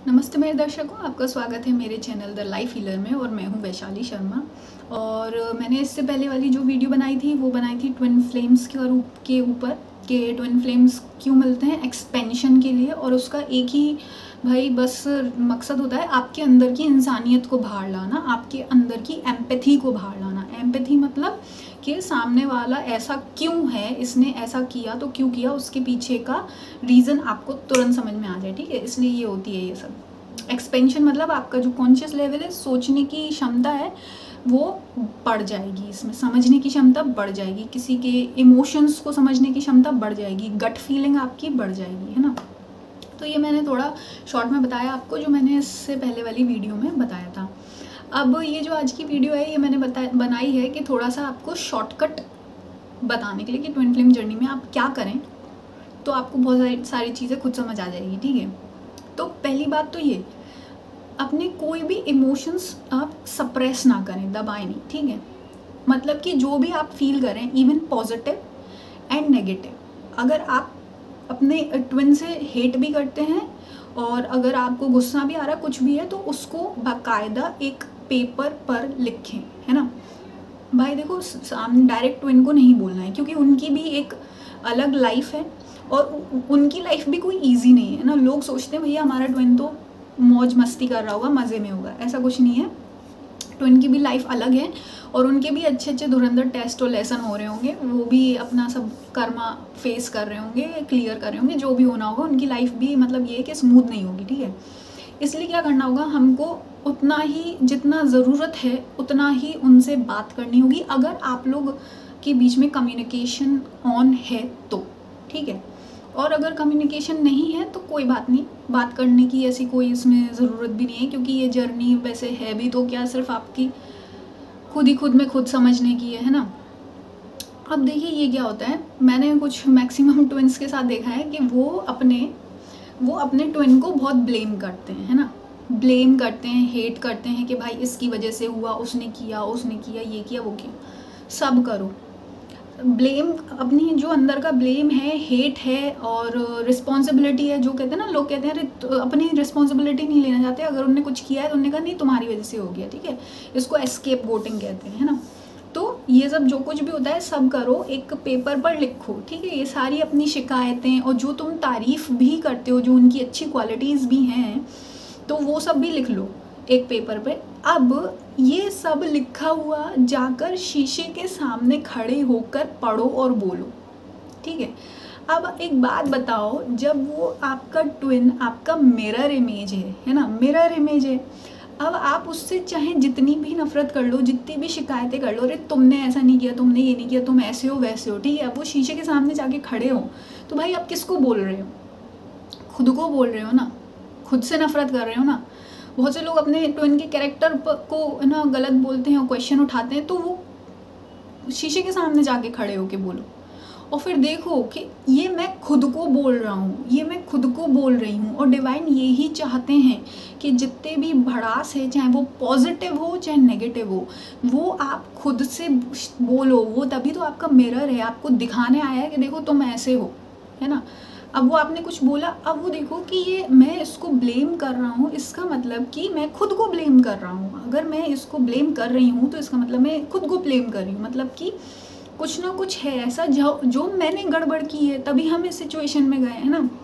नमस्ते मेरे दर्शकों, आपका स्वागत है मेरे चैनल द लाइफ हीलर में। और मैं हूं वैशाली शर्मा। और मैंने इससे पहले वाली जो वीडियो बनाई थी वो बनाई थी ट्विन फ्लेम्स के ऊपर कि ट्विन फ्लेम्स क्यों मिलते हैं एक्सपेंशन के लिए। और उसका एक ही भाई बस मकसद होता है आपके अंदर की इंसानियत को बाहर लाना, आपके अंदर की एम्पैथी को बाहर लाना। एम्पैथी मतलब कि सामने वाला ऐसा क्यों है, इसने ऐसा किया तो क्यों किया, उसके पीछे का रीज़न आपको तुरंत समझ में आ जाए। ठीक है, इसलिए ये होती है ये सब। एक्सपेंशन मतलब आपका जो कॉन्शियस लेवल है, सोचने की क्षमता है, वो बढ़ जाएगी। इसमें समझने की क्षमता बढ़ जाएगी, किसी के इमोशंस को समझने की क्षमता बढ़ जाएगी, गट फीलिंग आपकी बढ़ जाएगी, है ना। तो ये मैंने थोड़ा शॉर्ट में बताया आपको, जो मैंने इससे पहले वाली वीडियो में बताया था। अब ये जो आज की वीडियो है ये मैंने बनाई है कि थोड़ा सा आपको शॉर्टकट बताने के लिए कि ट्विन फ्लेम जर्नी में आप क्या करें तो आपको बहुत सारी चीज़ें खुद समझ आ जाएगी। ठीक है, तो पहली बात तो ये, अपने कोई भी इमोशंस आप सप्रेस ना करें, दबाएं नहीं। ठीक है, मतलब कि जो भी आप फील करें, इवन पॉजिटिव एंड नेगेटिव, अगर आप अपने ट्विन से हेट भी करते हैं और अगर आपको गुस्सा भी आ रहा, कुछ भी है, तो उसको बाकायदा एक पेपर पर लिखें, है ना भाई। देखो, सामने डायरेक्ट ट्विन को नहीं बोलना है, क्योंकि उनकी भी एक अलग लाइफ है और उनकी लाइफ भी कोई इजी नहीं है ना। लोग सोचते हैं भैया हमारा ट्विन तो मौज मस्ती कर रहा होगा, मज़े में होगा, ऐसा कुछ नहीं है। ट्विन की भी लाइफ अलग है और उनके भी अच्छे अच्छे धुरंधर टेस्ट और लेसन हो रहे होंगे, वो भी अपना सब कर्मा फेस कर रहे होंगे, क्लियर कर रहे होंगे, जो भी होना होगा। उनकी लाइफ भी मतलब ये है कि स्मूथ नहीं होगी। ठीक है, इसलिए क्या करना होगा, हमको उतना ही जितना ज़रूरत है उतना ही उनसे बात करनी होगी, अगर आप लोग के बीच में कम्युनिकेशन ऑन है तो। ठीक है, और अगर कम्युनिकेशन नहीं है तो कोई बात नहीं, बात करने की ऐसी कोई इसमें ज़रूरत भी नहीं है, क्योंकि ये जर्नी वैसे है भी तो क्या, सिर्फ आपकी खुद ही खुद में खुद समझने की है ना। अब देखिए ये क्या होता है, मैंने कुछ मैक्सिमम ट्विन्स के साथ देखा है कि वो अपने ट्विन को बहुत ब्लेम करते हैं, है ना। ब्लेम करते हैं, हेट करते हैं कि भाई इसकी वजह से हुआ, उसने किया, ये किया, वो किया। सब करो ब्लेम, अपनी जो अंदर का ब्लेम है, हेट है और रिस्पॉन्सिबिलिटी है, जो कहते हैं ना, लोग कहते हैं अरे अपनी रिस्पॉन्सिबिलिटी नहीं लेना चाहते, अगर उनने कुछ किया है तो उन्होंने कहा नहीं तुम्हारी वजह से हो गया। ठीक है, इसको एस्केप गोटिंग कहते हैं, है ना। तो ये सब जो कुछ भी होता है सब करो, एक पेपर पर लिखो। ठीक है, ये सारी अपनी शिकायतें और जो तुम तारीफ़ भी करते हो, जो उनकी अच्छी क्वालिटीज़ भी हैं, तो वो सब भी लिख लो एक पेपर पे। अब ये सब लिखा हुआ जाकर शीशे के सामने खड़े होकर पढ़ो और बोलो। ठीक है, अब एक बात बताओ, जब वो आपका ट्विन आपका मिरर इमेज है ना, मिरर इमेज है, अब आप उससे चाहे जितनी भी नफरत कर लो, जितनी भी शिकायतें कर लो, अरे तुमने ऐसा नहीं किया, तुमने ये नहीं किया, तुम ऐसे हो वैसे हो। ठीक है, अब वो शीशे के सामने जाके खड़े हो तो भाई आप किसको बोल रहे हो, खुद को बोल रहे हो ना, खुद से नफरत कर रहे हो ना। बहुत से लोग अपने ट्विन के कैरेक्टर को ना गलत बोलते हैं और क्वेश्चन उठाते हैं, तो वो शीशे के सामने जाके खड़े होके बोलो और फिर देखो कि ये मैं खुद को बोल रहा हूँ, ये मैं खुद को बोल रही हूँ। और डिवाइन यही चाहते हैं कि जितने भी भड़ास है, चाहे वो पॉजिटिव हो चाहे नेगेटिव हो, वो आप खुद से बोलो। वो तभी तो आपका मिरर है, आपको दिखाने आया है कि देखो तुम ऐसे हो, है ना। अब वो आपने कुछ बोला, अब वो देखो कि ये मैं इसको ब्लेम कर रहा हूँ, इसका मतलब कि मैं खुद को ब्लेम कर रहा हूँ। अगर मैं इसको ब्लेम कर रही हूँ तो इसका मतलब मैं खुद को ब्लेम कर रही हूँ, मतलब कि कुछ ना कुछ है ऐसा जो मैंने गड़बड़ की है, तभी हम इस सिचुएशन में गए हैं ना।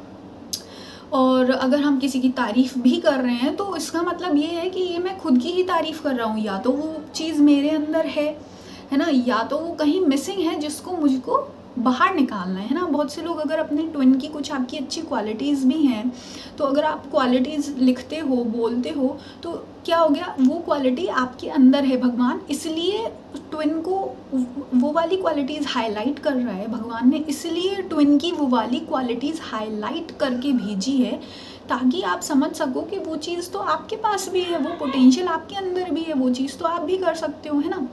और अगर हम किसी की तारीफ़ भी कर रहे हैं तो इसका मतलब ये है कि ये मैं खुद की ही तारीफ़ कर रहा हूँ, या तो वो चीज़ मेरे अंदर है ना, या तो वो कहीं मिसिंग है जिसको मुझको बाहर निकालना है ना। बहुत से लोग अगर अपने ट्विन की कुछ आपकी अच्छी क्वालिटीज़ भी हैं, तो अगर आप क्वालिटीज़ लिखते हो, बोलते हो, तो क्या हो गया, वो क्वालिटी आपके अंदर है। भगवान इसलिए ट्विन को वो वाली क्वालिटीज़ हाईलाइट कर रहा है, भगवान ने इसलिए ट्विन की वो वाली क्वालिटीज़ हाईलाइट करके भेजी है, ताकि आप समझ सको कि वो चीज़ तो आपके पास भी है, वो पोटेंशियल आपके अंदर भी है, वो चीज़ तो आप भी कर सकते हो, है ना।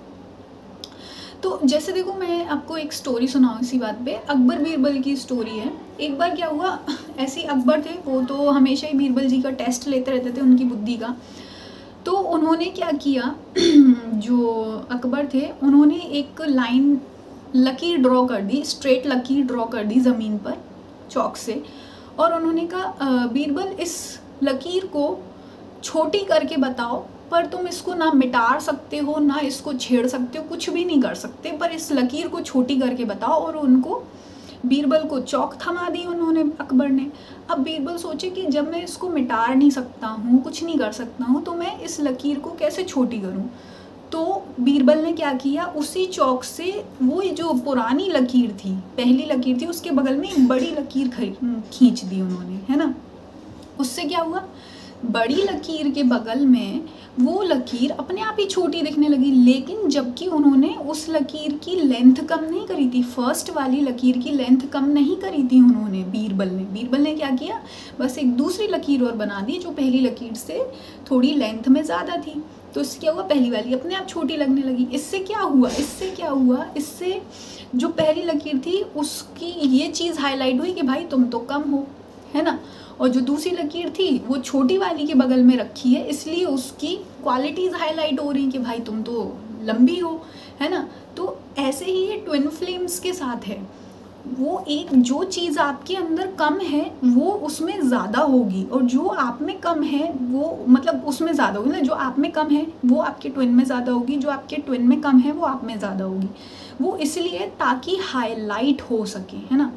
तो जैसे देखो, मैं आपको एक स्टोरी सुनाऊँ इसी बात पे, अकबर बीरबल की स्टोरी है। एक बार क्या हुआ, ऐसे अकबर थे, वो तो हमेशा ही बीरबल जी का टेस्ट लेते रहते थे उनकी बुद्धि का। तो उन्होंने क्या किया, जो अकबर थे उन्होंने एक लाइन लकीर ड्रॉ कर दी, स्ट्रेट लकीर ड्रॉ कर दी ज़मीन पर चौक से, और उन्होंने कहा बीरबल इस लकीर को छोटी करके बताओ, पर तुम इसको ना मिटा सकते हो ना इसको छेड़ सकते हो, कुछ भी नहीं कर सकते, पर इस लकीर को छोटी करके बताओ। और उनको बीरबल को चौक थमा दी उन्होंने, अकबर ने। अब बीरबल सोचे कि जब मैं इसको मिटा नहीं सकता हूँ, कुछ नहीं कर सकता हूँ, तो मैं इस लकीर को कैसे छोटी करूँ। तो बीरबल ने क्या किया, उसी चौक से वो जो पुरानी लकीर थी, पहली लकीर थी, उसके बगल में एक बड़ी लकीर खींच दी उन्होंने, है ना। उससे क्या हुआ, बड़ी लकीर के बगल में वो लकीर अपने आप ही छोटी दिखने लगी। लेकिन जबकि उन्होंने उस लकीर की लेंथ कम नहीं करी थी, फर्स्ट वाली लकीर की लेंथ कम नहीं करी थी उन्होंने, बीरबल ने क्या किया, बस एक दूसरी लकीर और बना दी जो पहली लकीर से थोड़ी लेंथ में ज़्यादा थी। तो इससे क्या हुआ, पहली वाली अपने आप छोटी लगने लगी। इससे क्या हुआ, इससे जो पहली लकीर थी उसकी ये चीज़ हाईलाइट हुई कि भाई तुम तो कम हो, है ना। और जो दूसरी लकीर थी वो छोटी वाली के बगल में रखी है, इसलिए उसकी क्वालिटीज़ हाईलाइट हो रही कि भाई तुम तो लंबी हो, है ना। तो ऐसे ही ये ट्विन फ्लेम्स के साथ है, वो एक जो चीज़ आपके अंदर कम है वो उसमें ज़्यादा होगी, और जो आप में कम है वो मतलब उसमें ज़्यादा होगी ना, जो आप में कम है वो आपके ट्विन में ज़्यादा होगी, जो आपके ट्विन में कम है वो आप में ज़्यादा होगी। वो इसलिए ताकि हाईलाइट हो सके, है ना।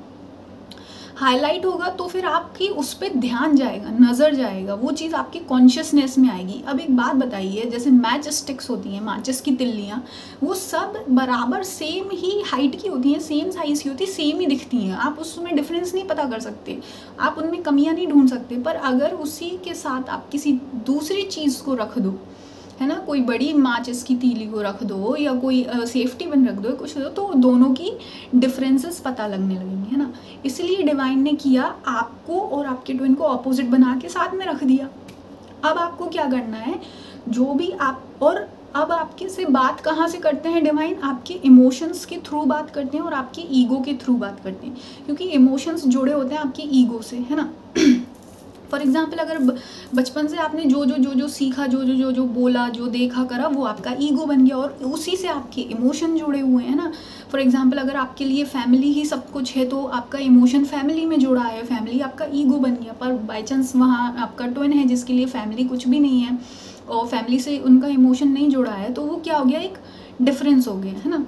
हाईलाइट होगा तो फिर आपकी उस पर ध्यान जाएगा, नज़र जाएगा, वो चीज़ आपकी कॉन्शियसनेस में आएगी। अब एक बात बताइए, जैसे मैच स्टिक्स होती हैं, माचिस की तिल्लियाँ, वो सब बराबर सेम ही हाइट की होती हैं, सेम साइज़ की होती है, सेम ही दिखती हैं, आप उसमें डिफरेंस नहीं पता कर सकते, आप उनमें कमियाँ नहीं ढूंढ सकते। पर अगर उसी के साथ आप किसी दूसरी चीज़ को रख दो, है ना, कोई बड़ी माचिस की तीली को रख दो या कोई सेफ्टी पिन रख दो, कुछ दो, तो दोनों की डिफरेंसेस पता लगने लगेंगे, है ना। इसलिए डिवाइन ने किया, आपको और आपके ट्विन को ऑपोजिट बना के साथ में रख दिया। अब आपको क्या करना है, जो भी आप, और अब आपके से बात कहाँ से करते हैं डिवाइन, आपके इमोशंस के थ्रू बात करते हैं और आपके ईगो के थ्रू बात करते हैं, क्योंकि इमोशंस जुड़े होते हैं आपके ईगो से, है ना। फॉर एग्जाम्पल, अगर बचपन से आपने जो सीखा, जो बोला, जो देखा करा, वो आपका ईगो बन गया, और उसी से आपके इमोशन जुड़े हुए हैं ना। फॉर एग्जाम्पल, अगर आपके लिए फैमिली ही सब कुछ है तो आपका इमोशन फैमिली में जुड़ा है, फैमिली आपका ईगो बन गया। पर बाई चांस वहाँ आपका ट्विन है जिसके लिए फैमिली कुछ भी नहीं है और फैमिली से उनका इमोशन नहीं जुड़ा है, तो वो क्या हो गया, एक डिफरेंस हो गया, है ना।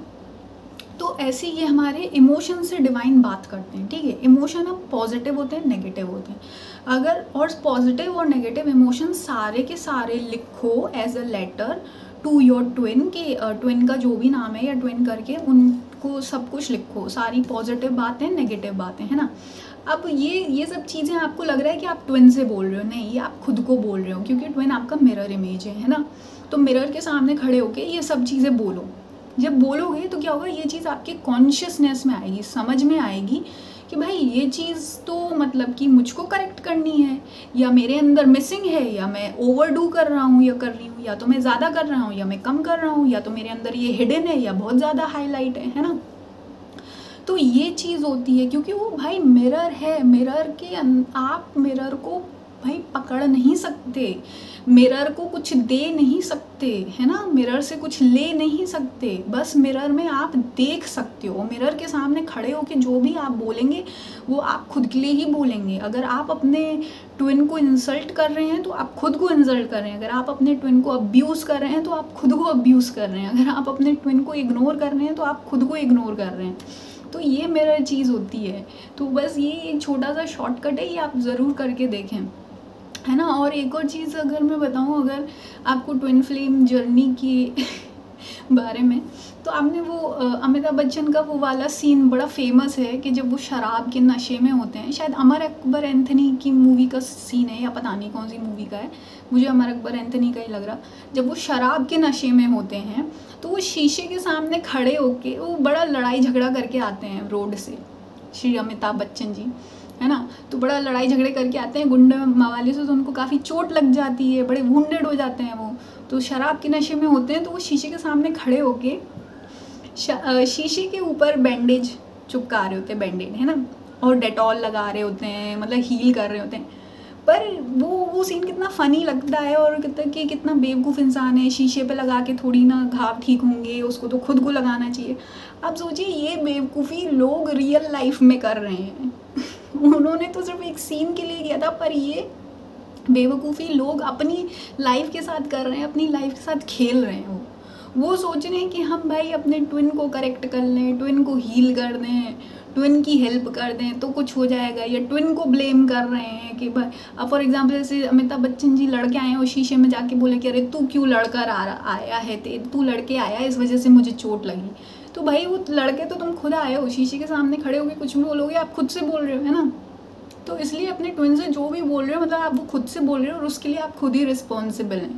तो ऐसे ये हमारे इमोशन से डिवाइन बात करते हैं, ठीक है। इमोशन अब पॉजिटिव होते हैं, नेगेटिव होते हैं। अगर और पॉजिटिव और नेगेटिव इमोशन सारे के सारे लिखो as a letter to your twin, के ट्विन का जो भी नाम है या ट्विन करके उनको सब कुछ लिखो, सारी पॉजिटिव बातें, नेगेटिव बातें, है ना। अब ये सब चीज़ें आपको लग रहा है कि आप ट्विन से बोल रहे हो, नहीं, ये आप खुद को बोल रहे हो, क्योंकि ट्विन आपका मिरर इमेज है ना। तो मिरर के सामने खड़े होके ये सब चीज़ें बोलो। जब बोलोगे तो क्या होगा, ये चीज़ आपके कॉन्शियसनेस में आएगी, समझ में आएगी कि भाई ये चीज़ तो मतलब कि मुझको करेक्ट करनी है, या मेरे अंदर मिसिंग है, या मैं ओवरडू कर रहा हूँ या कर रही हूँ, या तो मैं ज़्यादा कर रहा हूँ या मैं कम कर रहा हूँ, या तो मेरे अंदर ये हिडन है या बहुत ज़्यादा हाईलाइट है ना। तो ये चीज़ होती है, क्योंकि वो भाई मिरर है, मिरर के आप मिरर को भाई पकड़ नहीं सकते, मिरर को कुछ दे नहीं सकते, है ना, मिरर से कुछ ले नहीं सकते, बस मिरर में आप देख सकते हो। मिरर के सामने खड़े होकर जो भी आप बोलेंगे वो आप खुद के लिए ही बोलेंगे। अगर आप अपने ट्विन को इंसल्ट कर रहे हैं तो आप खुद को इंसल्ट कर रहे हैं, अगर आप अपने ट्विन को अब्यूज़ कर रहे हैं तो आप खुद को अब्यूज़ कर रहे हैं, अगर आप अपने ट्विन को इग्नोर कर रहे हैं तो आप खुद को इग्नोर कर रहे हैं। तो ये मिरर चीज़ होती है। तो बस ये एक छोटा सा शॉर्टकट है, ये आप ज़रूर करके देखें, है ना। और एक और चीज़ अगर मैं बताऊँ, अगर आपको ट्विन फ्लेम जर्नी के बारे में, तो आपने वो अमिताभ बच्चन का वो वाला सीन बड़ा फेमस है कि जब वो शराब के नशे में होते हैं, शायद अमर अकबर एंथनी की मूवी का सीन है या पता नहीं कौन सी मूवी का है, मुझे अमर अकबर एंथनी का ही लग रहा। जब वो शराब के नशे में होते हैं तो वो शीशे के सामने खड़े होके वो बड़ा लड़ाई झगड़ा करके आते हैं रोड से, श्री अमिताभ बच्चन जी, है ना। तो बड़ा लड़ाई झगड़े करके आते हैं गुंडे मवाली से, तो उनको काफ़ी चोट लग जाती है, बड़े वुंडेड हो जाते हैं वो। तो शराब के नशे में होते हैं तो वो शीशे के सामने खड़े होके शीशे के ऊपर बैंडेज चिपका रहे होते हैं, बैंडेड, है ना, और डेटॉल लगा रहे होते हैं, मतलब हील कर रहे होते हैं। पर वो सीन कितना फ़नी लगता है, और कितना बेवकूफ़ इंसान है, शीशे पे लगा के थोड़ी ना घाव ठीक होंगे, उसको तो खुद को लगाना चाहिए। आप सोचिए ये बेवकूफ़ी लोग रियल लाइफ में कर रहे हैं उन्होंने तो सिर्फ एक सीन के लिए किया था, पर ये बेवकूफ़ी लोग अपनी लाइफ के साथ कर रहे हैं, अपनी लाइफ के साथ खेल रहे हैं। वो सोच रहे हैं कि हम भाई अपने ट्विन को करेक्ट कर लें, ट्विन को हील कर दें, ट्विन की हेल्प कर दें तो कुछ हो जाएगा, या ट्विन को ब्लेम कर रहे हैं कि भाई अब फॉर एग्जांपल जैसे अमिताभ बच्चन जी लड़के आए हैं और शीशे में जाके बोले कि अरे तू क्यों लड़कर आया है, तू लड़के आया इस वजह से मुझे चोट लगी। तो भाई वो लड़के तो तुम खुद आए हो, शीशे के सामने खड़े होकर कुछ भी बोलोगे, आप खुद से बोल रहे हो, है ना। तो इसलिए अपने ट्विन से जो भी बोल रहे हो मतलब आप वो खुद से बोल रहे हो और उसके लिए आप खुद ही रिस्पॉन्सिबल हैं,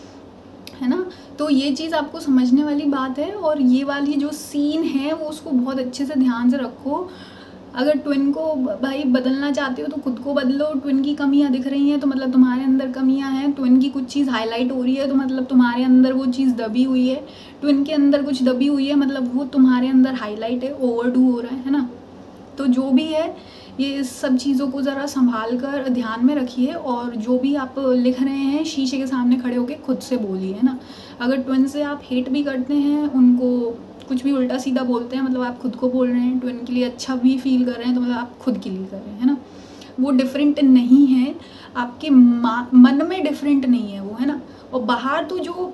है ना। तो ये चीज़ आपको समझने वाली बात है। और ये वाली जो सीन है वो उसको बहुत अच्छे से ध्यान से रखो। अगर ट्विन को भाई बदलना चाहते हो तो खुद को बदलो। ट्विन की कमियां दिख रही हैं तो मतलब तुम्हारे अंदर कमियां हैं। ट्विन की कुछ चीज़ हाईलाइट हो रही है तो मतलब तुम्हारे अंदर वो चीज़ दबी हुई है। ट्विन के अंदर कुछ दबी हुई है मतलब वो तुम्हारे अंदर हाईलाइट है, ओवरडू हो रहा है ना। तो जो भी है ये इस सब चीज़ों को ज़रा संभाल कर ध्यान में रखिए। और जो भी आप लिख रहे हैं शीशे के सामने खड़े होकर खुद से बोलिए, है ना। अगर ट्विन से आप हेट भी करते हैं, उनको कुछ भी उल्टा सीधा बोलते हैं, मतलब आप खुद को बोल रहे हैं, ट्विन के लिए अच्छा भी फील कर रहे हैं तो मतलब आप खुद के लिए कर रहे हैं, है ना। वो डिफरेंट नहीं है, आपके मन में डिफरेंट नहीं है वो, है ना। और बाहर तो जो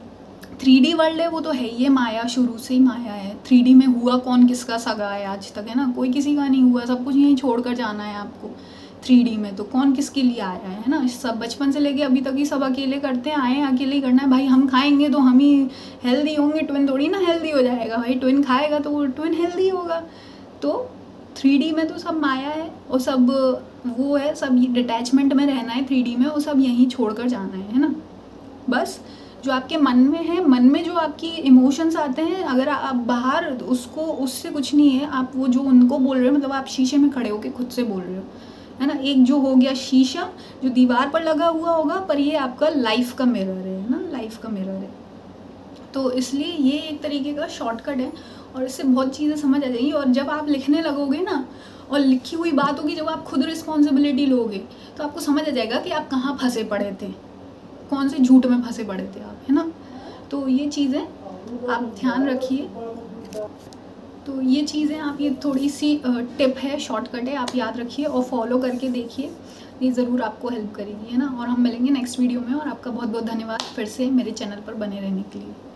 3D वर्ल्ड है वो तो है ही है, माया शुरू से ही माया है। 3D में हुआ कौन किसका सगा है आज तक, है ना। कोई किसी का नहीं हुआ, सब कुछ यहीं छोड़कर जाना है आपको। 3D में तो कौन किसके लिए आया है ना। सब बचपन से लेके अभी तक ही सब अकेले करते हैं, आए अकेले ही करना है भाई। हम खाएंगे तो हम ही हेल्दी होंगे, ट्विन थोड़ी ना हेल्दी हो जाएगा भाई। ट्विन खाएगा तो वो ट्विन हेल्दी होगा। तो 3D में तो सब माया है और सब वो है, सब डिटैचमेंट में रहना है 3D में, और सब यहीं छोड़कर जाना है ना। बस जो आपके मन में है, मन में जो आपकी इमोशंस आते हैं, अगर आप बाहर उसको, उससे कुछ नहीं है। आप वो जो उनको बोल रहे हो मतलब आप शीशे में खड़े होकर खुद से बोल रहे हो, है ना। एक जो हो गया शीशा जो दीवार पर लगा हुआ होगा, पर ये आपका लाइफ का मिरर है ना, लाइफ का मिरर है। तो इसलिए ये एक तरीके का शॉर्टकट है और इससे बहुत चीज़ें समझ आ जाएंगी। और जब आप लिखने लगोगे ना और लिखी हुई बात होगी, जब आप खुद रिस्पॉन्सिबिलिटी लोगे तो आपको समझ आ जाएगा कि आप कहाँ फंसे पड़े थे, कौन से झूठ में फंसे पड़े थे आप, है ना। तो ये चीज़ें आप ध्यान रखिए। तो ये चीज़ें आप, ये थोड़ी सी टिप है, शॉर्टकट है, आप याद रखिए और फॉलो करके देखिए, ये ज़रूर आपको हेल्प करेगी, है ना। और हम मिलेंगे नेक्स्ट वीडियो में। और आपका बहुत बहुत धन्यवाद फिर से मेरे चैनल पर बने रहने के लिए।